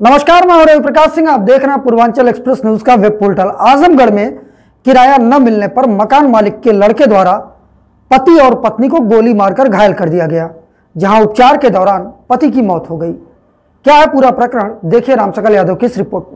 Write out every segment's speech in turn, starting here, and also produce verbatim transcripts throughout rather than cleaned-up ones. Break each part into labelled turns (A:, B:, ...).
A: नमस्कार, मैं रवि प्रकाश सिंह। आप देख रहे हैं पूर्वांचल एक्सप्रेस न्यूज का वेब पोर्टल। आजमगढ़ में किराया न मिलने पर मकान मालिक के लड़के द्वारा पति और पत्नी को गोली मारकर घायल कर दिया गया, जहां उपचार के दौरान पति की मौत हो गई। क्या है पूरा प्रकरण, देखिए रामसकल यादव की इस रिपोर्ट में।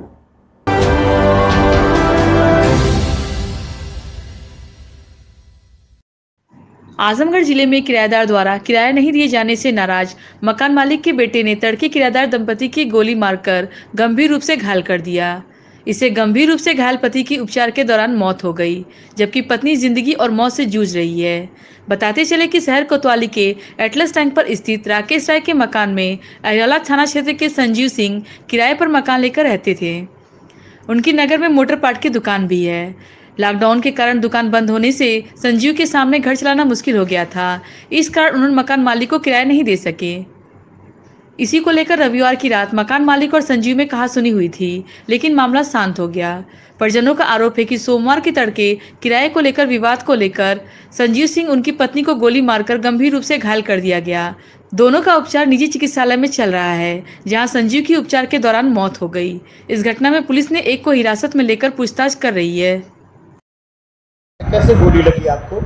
B: आजमगढ़ जिले में किराएदार द्वारा किराया नहीं दिए जाने से नाराज मकान मालिक के बेटे ने तड़के किराएदार दंपति की गोली मारकर गंभीर रूप से घायल कर दिया। इससे गंभीर रूप से घायल पति की उपचार के दौरान मौत हो गई, जबकि पत्नी जिंदगी और मौत से जूझ रही है। बताते चले कि शहर कोतवाली के एटलस टैंक पर स्थित राकेश राय के मकान में अहियाला थाना क्षेत्र के संजीव सिंह किराए पर मकान लेकर रहते थे। उनकी नगर में मोटर पार्ट की दुकान भी है। लॉकडाउन के कारण दुकान बंद होने से संजीव के सामने घर चलाना मुश्किल हो गया था। इस कारण उन्होंने मकान मालिक को किराया नहीं दे सके। इसी को लेकर रविवार की रात मकान मालिक और संजीव में कहासुनी हुई थी, लेकिन मामला शांत हो गया। परिजनों का आरोप है कि सोमवार के तड़के किराए को लेकर विवाद को लेकर संजीव सिंह उनकी पत्नी को गोली मारकर गंभीर रूप से घायल कर दिया गया। दोनों का उपचार निजी चिकित्सालय में चल रहा है, जहां संजीव की उपचार के दौरान मौत हो गई। इस घटना में पुलिस ने एक को हिरासत में लेकर पूछताछ कर रही है।
C: कैसे गोली लगी आपको?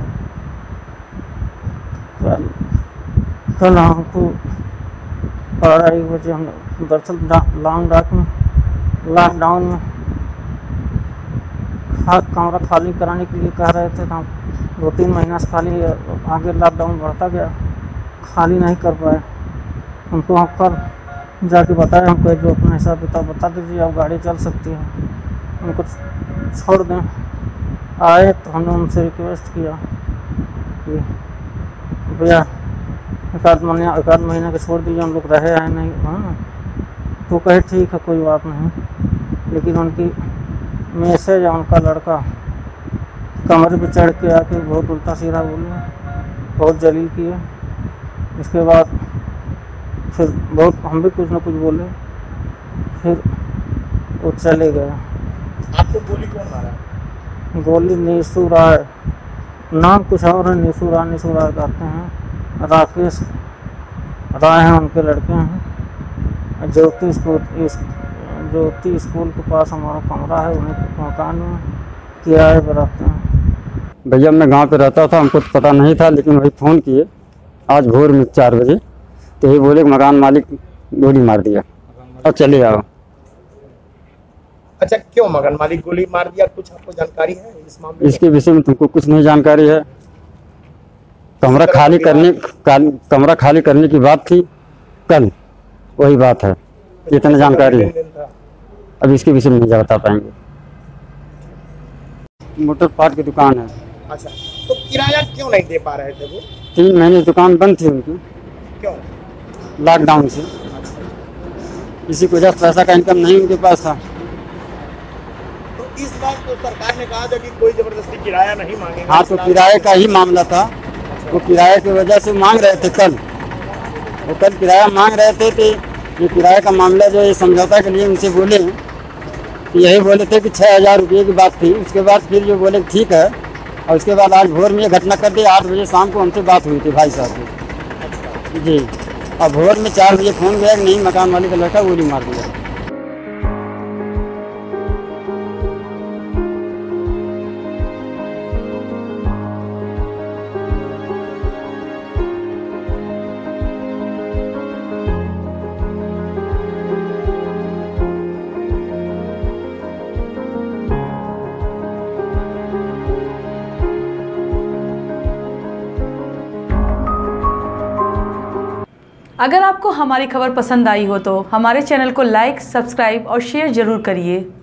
D: कल हमको अढ़ाई बजे हम दरअसल लॉकडाउन में लॉकडाउन में कमरा खाली कराने के लिए कह रहे थे। तो हम दो तीन महीना से खाली, आगे लॉकडाउन बढ़ता गया, खाली नहीं कर पाए। हमको हम कल जाके बताया, हमको जो अपना हिसाब किताब बता दीजिए, अब गाड़ी चल सकती है, उनको छोड़ दें। आए तो हमने उनसे रिक्वेस्ट किया कि भैया एक आध महीना एक आध महीना के छोड़ दीजिए, हम लोग रहे हैं नहीं, हाँ। तो कहे ठीक है, कोई बात नहीं। लेकिन उनकी मैसेज है, उनका लड़का कमरे पे चढ़ के आके बहुत उल्टा सीधा बोले, बहुत जलील किए। इसके बाद फिर बहुत हम भी कुछ ना कुछ बोले, फिर वो चले गए।
C: आपको गोली कौन मारा?
D: गोली नीसू राय, नाम कुछ और है, नीसू राय नीसू राय कहते हैं। राकेश राय हैं, उनके लड़के हैं। ज्योति स्कूल ज्योति स्कूल के पास हमारा कमरा है, उन्हीं के मकान में किराए पर रहते हैं।
E: भैया मैं गांव पे रहता था, हमको तो पता नहीं था, लेकिन वही फ़ोन किए आज भोर में चार बजे, तो यही बोले कि मकान मालिक गोली मार दिया और चले आओ।
C: अच्छा, क्यों मकान मालिक गोली मार दिया, कुछ आपको जानकारी है इस मामले में?
E: इसके विषय में तुमको कुछ नहीं जानकारी है। कमरा खाली करने कमरा खाली करने की बात थी कल, वही बात है, इतना जानकारी है। अब इसके विषय में नहीं बता पाएंगे। मोटर पार्ट की दुकान है।
C: अच्छा, तो किराया क्यों नहीं दे पा रहे थे वो?
E: तीन महीने दुकान बंद थी उनकी,
C: क्यों?
E: लॉकडाउन से। इसी की वजह से पैसा का इनकम नहीं उनके पास था।
C: इस बार तो सरकार ने कहा था कि कोई जबरदस्ती किराया नहीं मांगेगा।
E: हाँ, तो किराए का ही मामला था। वो किराए की वजह से मांग रहे थे कल, वो कल किराया मांग रहे थे। तो ये किराए का मामला जो ये समझौता के लिए उनसे बोले, यही बोले थे कि छः हज़ार रुपये की बात थी। उसके बाद फिर जो बोले ठीक है, और उसके बाद आज भोर में ये घटना कर दी। आठ बजे शाम को हमसे बात हुई थी भाई साहब की जी, और भोर में चार बजे फ़ोन गया कि नहीं मकान मालिक का लड़का गोली मार दिया।
B: अगर आपको हमारी खबर पसंद आई हो तो हमारे चैनल को लाइक, सब्सक्राइब और शेयर जरूर करिए।